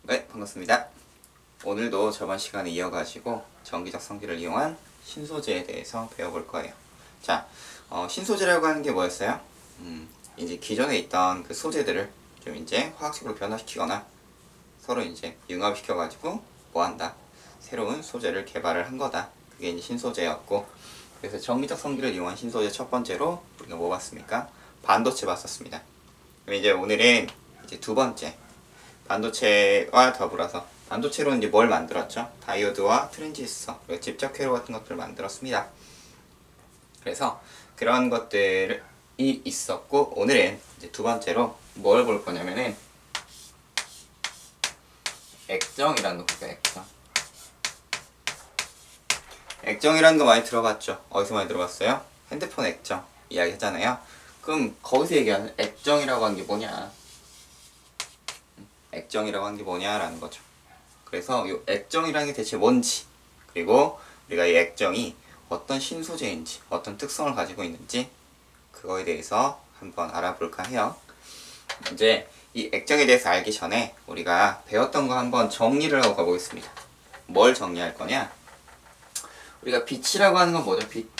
네, 반갑습니다. 오늘도 저번 시간에 이어가지고 전기적 성질을 이용한 신소재에 대해서 배워볼 거예요. 자, 신소재라고 하는 게 뭐였어요? 이제 기존에 있던 그 소재들을 좀 이제 화학식으로 변화시키거나 서로 이제 융합시켜가지고 뭐한다? 새로운 소재를 개발을 한 거다. 그게 이제 신소재였고, 그래서 전기적 성질을 이용한 신소재 첫 번째로 우리가 뭐 봤습니까? 반도체 봤었습니다. 그럼 이제 오늘은 이제 두 번째, 반도체와 더불어서 반도체로 이제 뭘 만들었죠? 다이오드와 트랜지스터, 그리고 집적 회로 같은 것들을 만들었습니다. 그래서 그런 것들이 있었고, 오늘은 이제 두 번째로 뭘 볼 거냐면은 액정이라는 거 볼게요. 액정이라는 거 많이 들어봤죠? 어디서 많이 들어봤어요? 핸드폰 액정 이야기 하잖아요. 그럼 거기서 얘기하는 액정이라고 하는 게 뭐냐? 액정이라고 하는 게 뭐냐라는 거죠. 그래서 이 액정이라는 게 대체 뭔지, 그리고 우리가 이 액정이 어떤 신소재인지, 어떤 특성을 가지고 있는지, 그거에 대해서 한번 알아볼까 해요. 이제 이 액정에 대해서 알기 전에 우리가 배웠던 거 한번 정리를 하고 가보겠습니다. 뭘 정리할 거냐? 우리가 빛이라고 하는 건 뭐죠? 빛.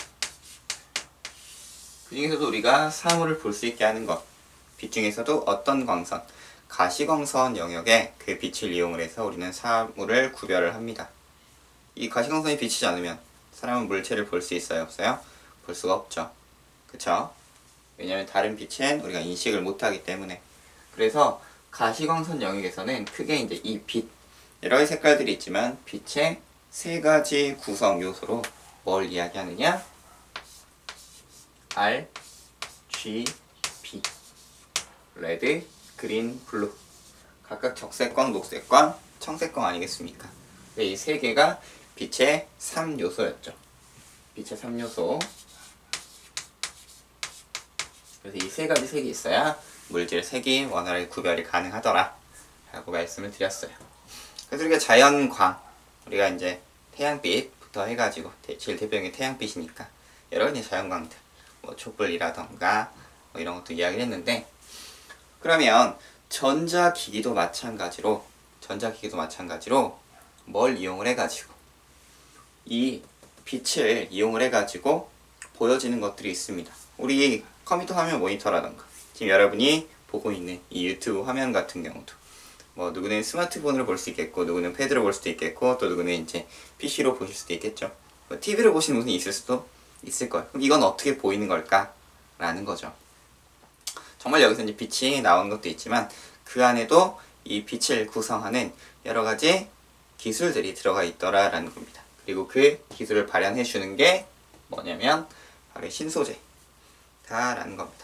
그 중에서도 우리가 사물을 볼 수 있게 하는 것. 빛 중에서도 어떤 광선, 가시광선 영역에 그 빛을 이용을 해서 우리는 사물을 구별을 합니다. 이 가시광선이 비치지 않으면 사람은 물체를 볼 수 있어요? 없어요? 볼 수가 없죠. 그쵸? 왜냐면 다른 빛엔 우리가 인식을 못하기 때문에. 그래서 가시광선 영역에서는 크게 이제 이 빛, 여러 가지 색깔들이 있지만 빛의 세 가지 구성 요소로 뭘 이야기하느냐? R, G, B. 레드, 그린, 블루. 각각 적색광, 녹색광, 청색광 아니겠습니까? 이 세 개가 빛의 3요소였죠. 빛의 3요소. 그래서 이 세 가지 색이 있어야 물질 색이 원활하게 구별이 가능하더라 라고 말씀을 드렸어요. 그래서 우리가 자연광, 우리가 이제 태양빛부터 해가지고 제일 대표적인 게 태양빛이니까 여러 가지 자연광들, 뭐 촛불이라던가 뭐 이런 것도 이야기를 했는데, 그러면 전자기기도 마찬가지로 뭘 이용을 해가지고 이 빛을 이용을 해가지고 보여지는 것들이 있습니다. 우리 컴퓨터 화면 모니터라던가 지금 여러분이 보고 있는 이 유튜브 화면 같은 경우도 뭐 누구는 스마트폰으로 볼 수 있겠고, 누구는 패드로 볼 수도 있겠고, 또 누구는 이제 PC로 보실 수도 있겠죠. 뭐 TV로 보시는 분이 있을 수도 있을 거예요. 그럼 이건 어떻게 보이는 걸까? 라는 거죠. 정말 여기서 이제 빛이 나오는 것도 있지만 그 안에도 이 빛을 구성하는 여러 가지 기술들이 들어가 있더라라는 겁니다. 그리고 그 기술을 발현해 주는 게 뭐냐면 바로 신소재다라는 겁니다.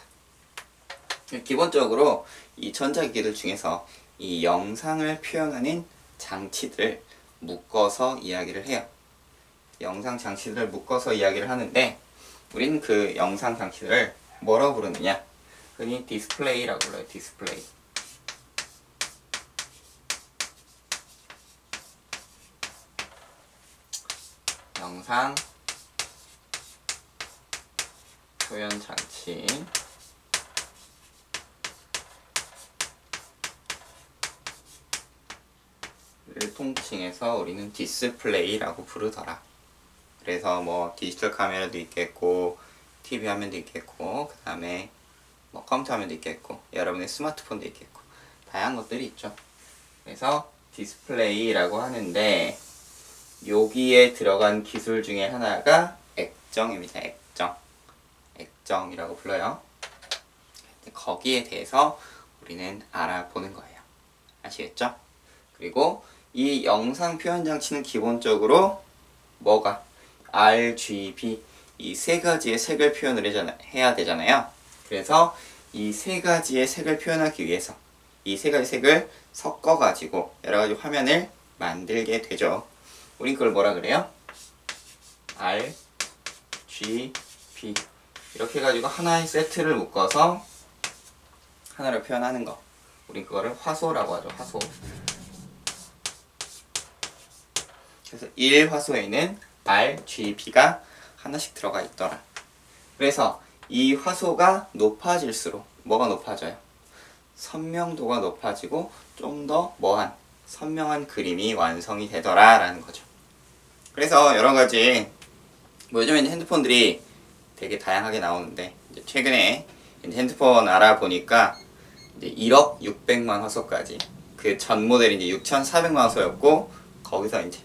기본적으로 이 전자기기들 중에서 이 영상을 표현하는 장치들을 묶어서 이야기를 해요. 영상 장치들을 묶어서 이야기를 하는데, 우린 그 영상 장치들을 뭐라고 부르느냐? 흔히 디스플레이라고 불러요. 디스플레이. 영상 표현 장치. 를 통칭해서 우리는 디스플레이라고 부르더라. 그래서 뭐 디지털 카메라도 있겠고, TV 화면도 있겠고, 그 다음에 뭐 컴퓨터 화면도 있겠고, 여러분의 스마트폰도 있겠고, 다양한 것들이 있죠. 그래서 디스플레이라고 하는데, 여기에 들어간 기술 중에 하나가 액정입니다. 액정이라고 불러요. 거기에 대해서 우리는 알아보는 거예요. 아시겠죠? 그리고 이 영상 표현 장치는 기본적으로 뭐가? RGB, 이 세 가지의 색을 표현을 해야 되잖아요. 그래서 이 세 가지의 색을 표현하기 위해서 이 세 가지 색을 섞어가지고 여러 가지 화면을 만들게 되죠. 우린 그걸 뭐라 그래요? RGB. 이렇게 해가지고 하나의 세트를 묶어서 하나를 표현하는 거. 우린 그거를 화소라고 하죠. 화소. 그래서 1화소에는 RGB가 하나씩 들어가 있더라. 그래서 이 화소가 높아질수록 뭐가 높아져요? 선명도가 높아지고 좀 더 뭐한 선명한 그림이 완성이 되더라 라는 거죠. 그래서 여러 가지 뭐 요즘에 핸드폰들이 되게 다양하게 나오는데 이제 최근에 이제 핸드폰 알아보니까 이제 1억 600만 화소까지 그 전 모델이 이제 6,400만 화소였고 거기서 이제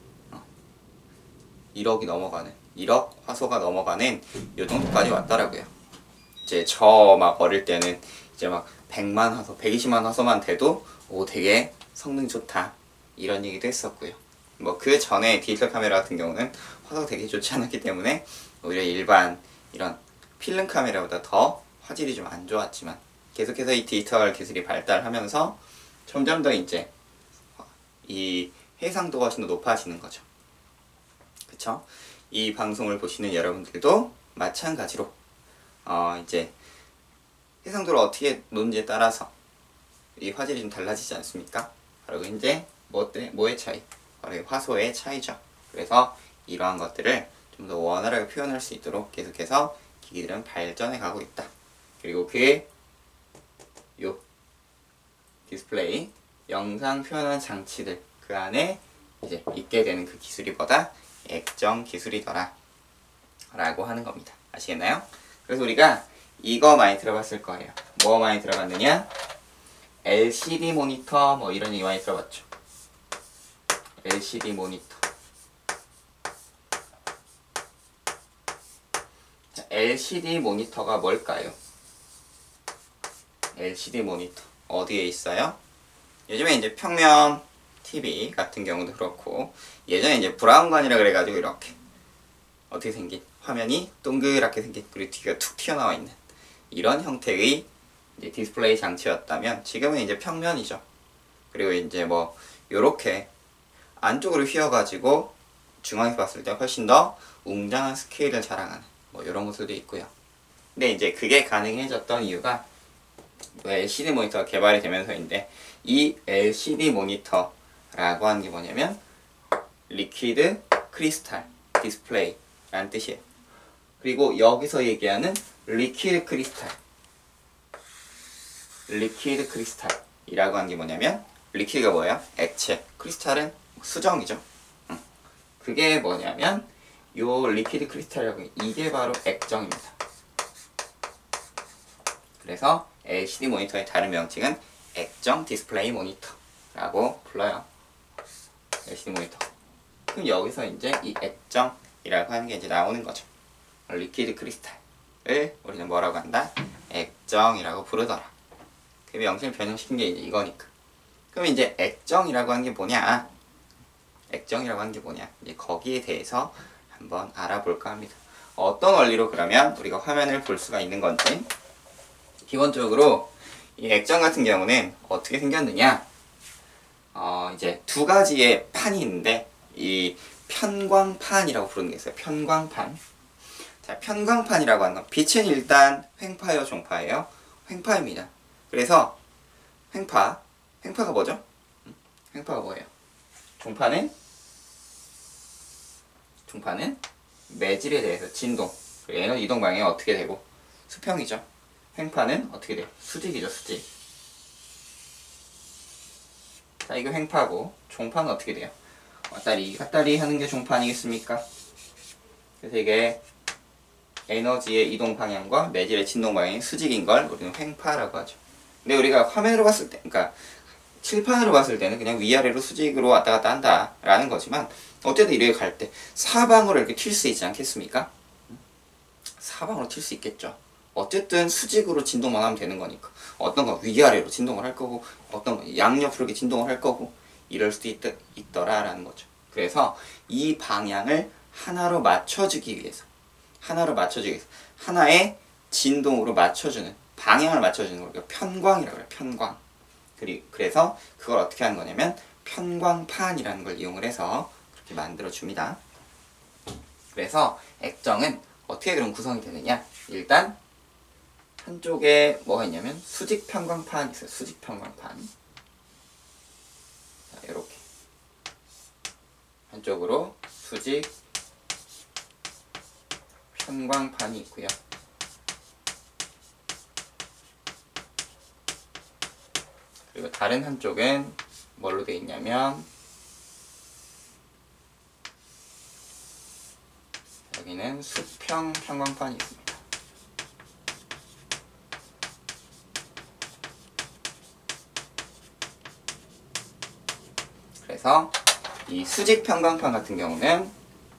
1억이 넘어가는 1억 화소가 넘어가는 요 정도까지 왔더라고요. 이제 저 막 어릴 때는 이제 막 100만 화소, 120만 화소만 돼도 오 되게 성능 좋다 이런 얘기도 했었고요. 뭐 그 전에 디지털 카메라 같은 경우는 화소가 되게 좋지 않았기 때문에 오히려 일반 이런 필름 카메라보다 더 화질이 좀 안 좋았지만 계속해서 이 디지털 기술이 발달하면서 점점 더 이제 이 해상도가 훨씬 더 높아지는 거죠. 그쵸? 이 방송을 보시는 여러분들도 마찬가지로 이제 해상도를 어떻게 놓는지에 따라서 이 화질이 좀 달라지지 않습니까? 바로 이제 뭐의 차이? 바로 이 화소의 차이죠. 그래서 이러한 것들을 좀 더 원활하게 표현할 수 있도록 계속해서 기기들은 발전해 가고 있다. 그리고 그의 요 디스플레이, 영상 표현하는 장치들 그 안에 이제 있게 되는 그 기술이 뭐다? 액정 기술이더라 라고 하는 겁니다. 아시겠나요? 그래서 우리가 이거 많이 들어봤을 거예요. 뭐 많이 들어봤느냐? LCD 모니터 뭐 이런 얘기 많이 들어봤죠. LCD 모니터. 자, LCD 모니터가 뭘까요? LCD 모니터 어디에 있어요? 요즘에 이제 평면 TV 같은 경우도 그렇고 예전에 이제 브라운관이라 그래가지고 이렇게 어떻게 생긴 화면이 동그랗게 생긴 그리고 뒤가 툭 튀어나와 있는 이런 형태의 이제 디스플레이 장치였다면 지금은 이제 평면이죠. 그리고 이제 뭐 요렇게 안쪽으로 휘어가지고 중앙에서 봤을 때 훨씬 더 웅장한 스케일을 자랑하는 뭐 이런 것들도 있고요. 근데 이제 그게 가능해졌던 이유가 LCD 모니터가 개발이 되면서인데 이 LCD 모니터라고 하는 게 뭐냐면 리퀴드 크리스탈 디스플레이라는 뜻이에요. 그리고 여기서 얘기하는 리퀴드 크리스탈이라고 하는 게 뭐냐면 리퀴드가 뭐예요? 액체, 크리스탈은 수정이죠. 그게 뭐냐면 요 리퀴드 크리스탈이라고 이게 바로 액정입니다. 그래서 LCD 모니터의 다른 명칭은 액정 디스플레이 모니터라고 불러요. LCD 모니터. 그럼 여기서 이제 이 액정이라고 하는 게 이제 나오는 거죠. 리퀴드 크리스탈을 우리는 뭐라고 한다? 액정이라고 부르더라. 그 명칭을 변형시킨 게 이제 이거니까. 그럼 이제 액정이라고 하는 게 뭐냐? 액정이라고 하는 게 뭐냐? 이제 거기에 대해서 한번 알아볼까 합니다. 어떤 원리로 그러면 우리가 화면을 볼 수가 있는 건지. 기본적으로 이 액정 같은 경우는 어떻게 생겼느냐? 이제 두 가지의 판이 있는데 이 편광판이라고 부르는 게 있어요. 편광판. 자, 편광판이라고 하는 건 빛은 일단 횡파예요, 종파예요? 횡파입니다. 그래서 횡파가 뭐죠? 횡파가 뭐예요? 종파는 매질에 대해서 진동, 그리고 에너지 이동 방향이 어떻게 되고 수평이죠. 횡파는 어떻게 돼요? 수직이죠, 수직. 자, 이거 횡파고 종파는 어떻게 돼요? 왔다리 갔다리 하는 게 종파 아니겠습니까? 그래서 이게 에너지의 이동 방향과 매질의 진동 방향이 수직인 걸 우리는 횡파라고 하죠. 근데 우리가 화면으로 봤을 때, 그러니까 칠판으로 봤을 때는 그냥 위아래로 수직으로 왔다 갔다 한다라는 거지만 어쨌든 이렇게 갈 때 사방으로 이렇게 튈 수 있지 않겠습니까? 사방으로 튈 수 있겠죠. 어쨌든 수직으로 진동만 하면 되는 거니까 어떤 건 위아래로 진동을 할 거고 어떤 건 양옆으로 이렇게 진동을 할 거고 이럴 수도 있더라라는 거죠. 그래서 이 방향을 하나로 맞춰주기 위해서 하나의 진동으로 맞춰주는 방향을 맞춰주는 걸 우리가 편광이라고 해요. 편광. 그래서 그걸 어떻게 하는 거냐면 편광판이라는 걸 이용을 해서 그렇게 만들어 줍니다. 그래서 액정은 어떻게 그럼 구성이 되느냐? 일단 한쪽에 뭐가 있냐면 수직 편광판이 있어요. 수직 편광판. 자, 이렇게 한쪽으로 수직 편광판이 있고요. 그리고 다른 한쪽은 뭘로 되어 있냐면 여기는 수평 평광판이 있습니다. 그래서 이 수직 평광판 같은 경우는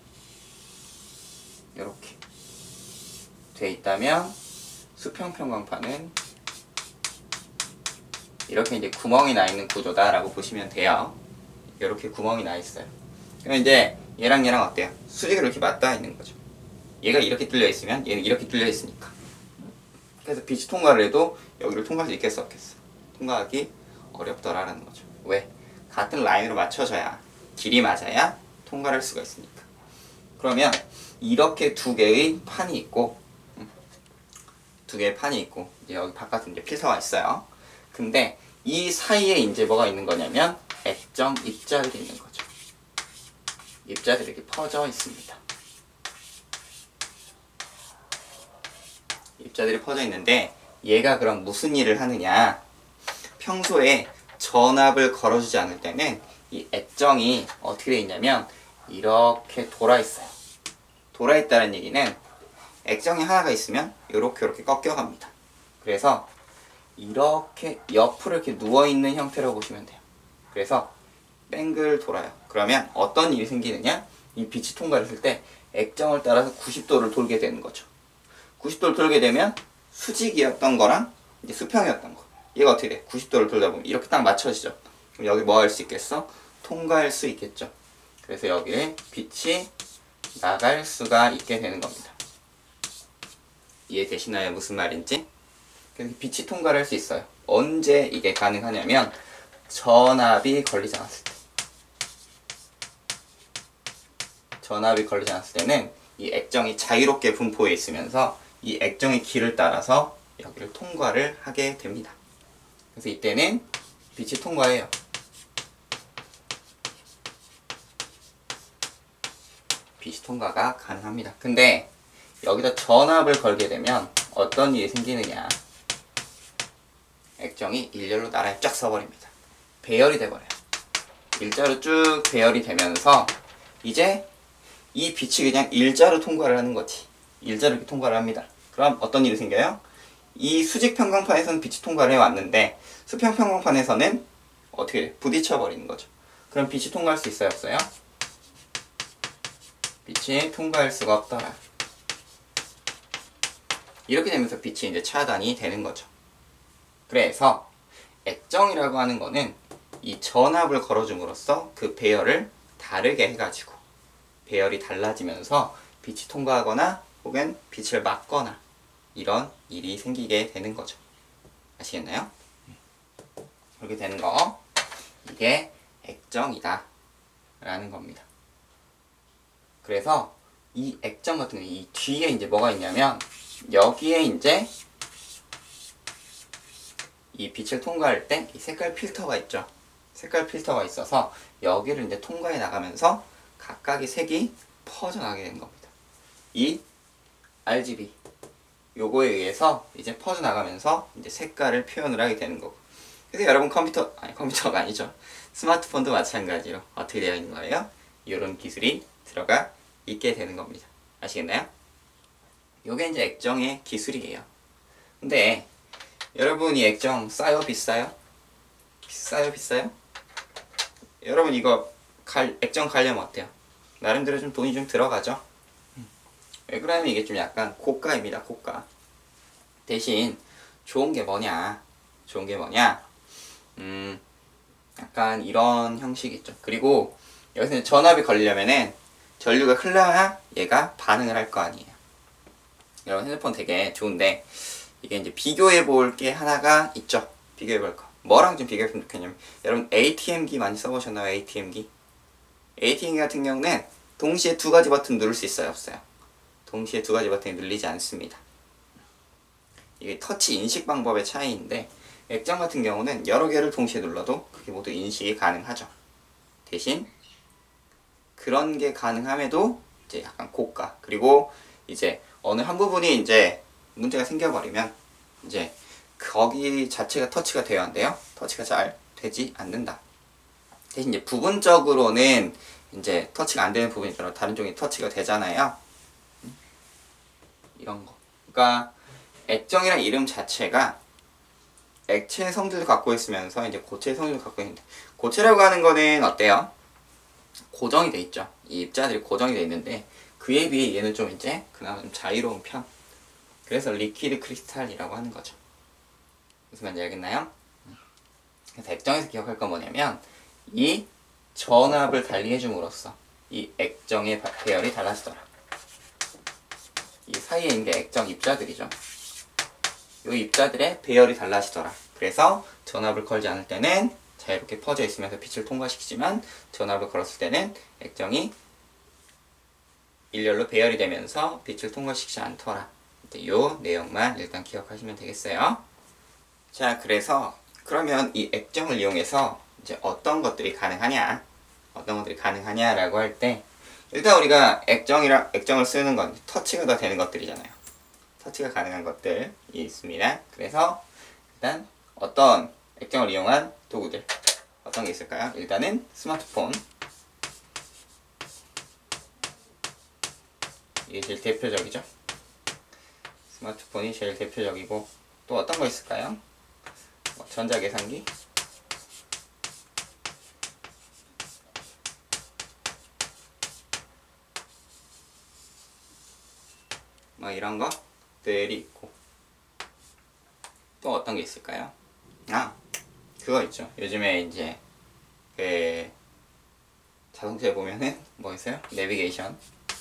이렇게 돼 있다면 수평 평광판은 이렇게 이제 구멍이 나 있는 구조다라고 보시면 돼요. 이렇게 구멍이 나 있어요. 그럼 이제 얘랑 얘랑 어때요? 수직으로 이렇게 맞닿아 있는 거죠. 얘가 이렇게 뚫려 있으면 얘는 이렇게 뚫려 있으니까. 그래서 빛이 통과를 해도 여기를 통과할 수 있겠어 없겠어? 통과하기 어렵더라라는 거죠. 왜? 같은 라인으로 맞춰져야 길이 맞아야 통과를 할 수가 있으니까. 그러면 이렇게 두 개의 판이 있고 이제 여기 바깥에 이제 필터가 있어요. 근데 이 사이에 이제 뭐가 있는 거냐면 액정 입자들이 있는 거죠. 입자들이 이렇게 퍼져 있습니다. 입자들이 퍼져 있는데 얘가 그럼 무슨 일을 하느냐? 평소에 전압을 걸어주지 않을 때는 이 액정이 어떻게 되어 있냐면 이렇게 돌아 있어요. 돌아 있다는 얘기는 액정이 하나가 있으면 이렇게 꺾여갑니다. 그래서 이렇게 옆으로 이렇게 누워있는 형태라고 보시면 돼요. 그래서 뱅글 돌아요. 그러면 어떤 일이 생기느냐? 이 빛이 통과를 했을 때 액정을 따라서 90도를 돌게 되는 거죠. 90도를 돌게 되면 수직이었던 거랑 이제 수평이었던 거. 얘가 어떻게 돼? 90도를 돌다 보면 이렇게 딱 맞춰지죠. 그럼 여기 뭐 할 수 있겠어? 통과할 수 있겠죠. 그래서 여기에 빛이 나갈 수가 있게 되는 겁니다. 이해되시나요? 무슨 말인지? 그래서 빛이 통과를 할 수 있어요. 언제 이게 가능하냐면 전압이 걸리지 않았을 때. 전압이 걸리지 않았을 때는 이 액정이 자유롭게 분포해 있으면서 이 액정의 길을 따라서 여기를 통과를 하게 됩니다. 그래서 이때는 빛이 통과해요. 빛이 통과가 가능합니다. 근데 여기다 전압을 걸게 되면 어떤 일이 생기느냐? 액정이 일렬로 나란히 쫙 서버립니다. 배열이 돼버려요. 일자로 쭉 배열이 되면서 이제 이 빛이 그냥 일자로 통과를 하는 거지. 일자로 이렇게 통과를 합니다. 그럼 어떤 일이 생겨요? 이 수직 평광판에서는 빛이 통과를 해왔는데 수평 평광판에서는 어떻게 돼? 부딪혀 버리는 거죠. 그럼 빛이 통과할 수 있어요? 없어요? 빛이 통과할 수가 없더라. 이렇게 되면서 빛이 이제 차단이 되는 거죠. 그래서 액정이라고 하는 거는 이 전압을 걸어줌으로써 그 배열을 다르게 해가지고 배열이 달라지면서 빛이 통과하거나 혹은 빛을 막거나 이런 일이 생기게 되는 거죠. 아시겠나요? 그렇게 되는 거, 이게 액정이다 라는 겁니다. 그래서 이 액정 같은 경우 이 뒤에 이제 뭐가 있냐면 여기에 이제 이 빛을 통과할 때 이 색깔 필터가 있죠. 색깔 필터가 있어서 여기를 이제 통과해 나가면서 각각의 색이 퍼져나가게 되는 겁니다. 이 RGB 요거에 의해서 이제 퍼져나가면서 이제 색깔을 표현을 하게 되는 거고. 그래서 여러분 컴퓨터가 아니죠. 스마트폰도 마찬가지로 어떻게 되어 있는 거예요? 이런 기술이 들어가 있게 되는 겁니다. 아시겠나요? 요게 이제 액정의 기술이에요. 근데 여러분 이 액정 싸요? 비싸요? 비싸요? 여러분 이거 액정 가려면 어때요? 나름대로 좀 돈이 좀 들어가죠? 왜 그러냐면 이게 좀 약간 고가입니다. 고가. 대신 좋은 게 뭐냐? 약간 이런 형식이 있죠. 그리고 여기서 전압이 걸리려면은 전류가 흘러야 얘가 반응을 할 거 아니에요. 여러분 핸드폰 되게 좋은데 이게 이제 비교해 볼 게 하나가 있죠. 비교해 볼 거. 뭐랑 좀 비교했으면 좋겠냐면 여러분 ATM기 많이 써보셨나요? ATM기? ATM기 같은 경우는 동시에 두 가지 버튼 누를 수 있어요? 없어요? 동시에 두 가지 버튼이 눌리지 않습니다. 이게 터치 인식 방법의 차이인데 액정 같은 경우는 여러 개를 동시에 눌러도 그게 모두 인식이 가능하죠. 대신 그런 게 가능함에도 이제 약간 고가, 그리고 이제 어느 한 부분이 이제 문제가 생겨버리면 이제 거기 자체가 터치가 돼야 한대요. 터치가 잘 되지 않는다 대신 이제 부분적으로는 이제 터치가 안 되는 부분이 있더라도 다른 쪽이 터치가 되잖아요. 이런 거. 그러니까 액정이란 이름 자체가 액체의 성질을 갖고 있으면서 이제 고체의 성질을 갖고 있는데, 고체라고 하는 거는 어때요? 고정이 돼 있죠. 이 입자들이 고정이 돼 있는데 그에 비해 얘는 좀 이제 그나마 좀 자유로운 편. 그래서 리퀴드 크리스탈이라고 하는 거죠. 무슨 말인지 알겠나요? 그래서 액정에서 기억할 건 뭐냐면 이 전압을 달리해줌으로써 이 액정의 배열이 달라지더라. 이 사이에 있는 게 액정 입자들이죠. 이 입자들의 배열이 달라지더라. 그래서 전압을 걸지 않을 때는 자유롭게 퍼져 있으면서 빛을 통과시키지만 전압을 걸었을 때는 액정이 일렬로 배열이 되면서 빛을 통과시키지 않더라. 이 내용만 일단 기억하시면 되겠어요. 자, 그래서 그러면 이 액정을 이용해서 이제 어떤 것들이 가능하냐라고 할 때, 일단 우리가 액정을 쓰는 건 터치가 더 되는 것들이잖아요. 터치가 가능한 것들이 있습니다. 그래서 일단 어떤 액정을 이용한 도구들 어떤 게 있을까요? 일단은 스마트폰, 이게 제일 대표적이죠. 스마트폰이 제일 대표적이고, 또 어떤 거 있을까요? 전자계산기, 이런 것들이 있고, 또 어떤 게 있을까요? 그거 있죠. 요즘에 이제 그 자동차에 보면은 뭐 있어요? 내비게이션,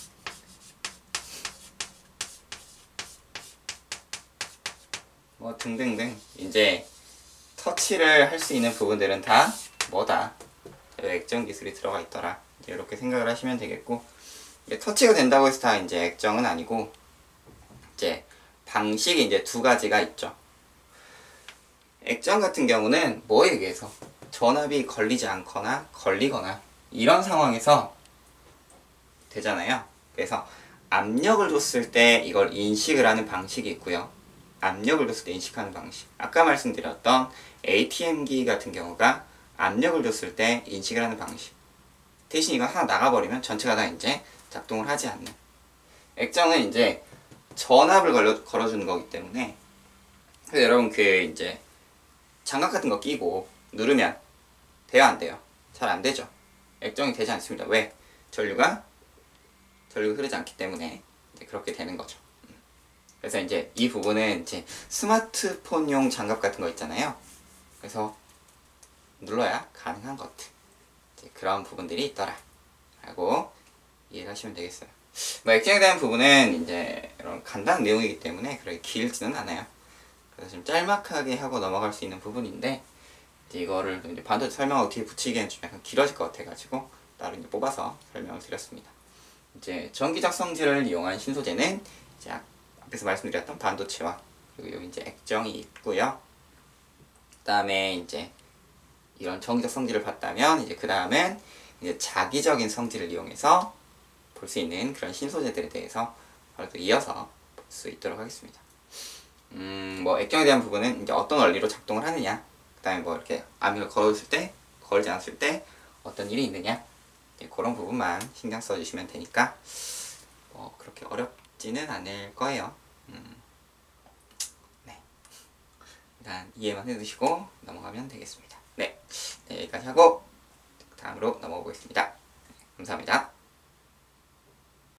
뭐 등등등. 이제 터치를 할 수 있는 부분들은 다 뭐다? 액정 기술이 들어가 있더라. 이제 이렇게 생각을 하시면 되겠고, 터치가 된다고 해서 다 이제 액정은 아니고, 이제 방식이 이제 두 가지가 있죠. 액정 같은 경우는 뭐에 의해서 전압이 걸리지 않거나 걸리거나 이런 상황에서 되잖아요. 그래서 압력을 줬을 때 이걸 인식을 하는 방식이 있고요. 압력을 줬을 때 인식하는 방식. 아까 말씀드렸던 ATM기 같은 경우가 압력을 줬을 때 인식을 하는 방식. 대신 이거 하나 나가버리면 전체가 다 이제 작동을 하지 않는. 액정은 이제 전압을 걸어주는 거기 때문에, 그래서 여러분 그 이제 장갑 같은 거 끼고 누르면 돼요, 안 돼요? 잘 안 되죠. 액정이 되지 않습니다. 왜? 전류가 흐르지 않기 때문에 이제 그렇게 되는 거죠. 그래서 이제 이 부분은 이제 스마트폰용 장갑 같은 거 있잖아요. 그래서 눌러야 가능한 것들, 이제 그런 부분들이 있더라 라고 이해하시면 되겠어요. 액정에 대한 부분은 이제 이런 간단한 내용이기 때문에 그렇게 길지는 않아요. 그래서 좀 짤막하게 하고 넘어갈 수 있는 부분인데, 이제 이거를 이제 반도체 설명하고 뒤에 붙이기에는 좀 약간 길어질 것 같아가지고 따로 이제 뽑아서 설명을 드렸습니다. 이제 전기적 성질을 이용한 신소재는 이제 앞에서 말씀드렸던 반도체와 그리고 여기 이제 액정이 있고요. 그 다음에 이제 이런 전기적 성질을 봤다면 이제 그 다음엔 이제 자기적인 성질을 이용해서 볼 수 있는 그런 신소재들에 대해서 바로 또 이어서 볼 수 있도록 하겠습니다. 액정에 대한 부분은 이제 어떤 원리로 작동을 하느냐, 그 다음에 뭐 이렇게 압력을 걸어줬을 때, 걸지 않았을 때 어떤 일이 있느냐, 그런 부분만 신경 써주시면 되니까 그렇게 어렵지는 않을 거예요. 네. 일단 이해만 해두시고 넘어가면 되겠습니다. 네, 여기까지 하고 다음으로 넘어가 보겠습니다. 감사합니다.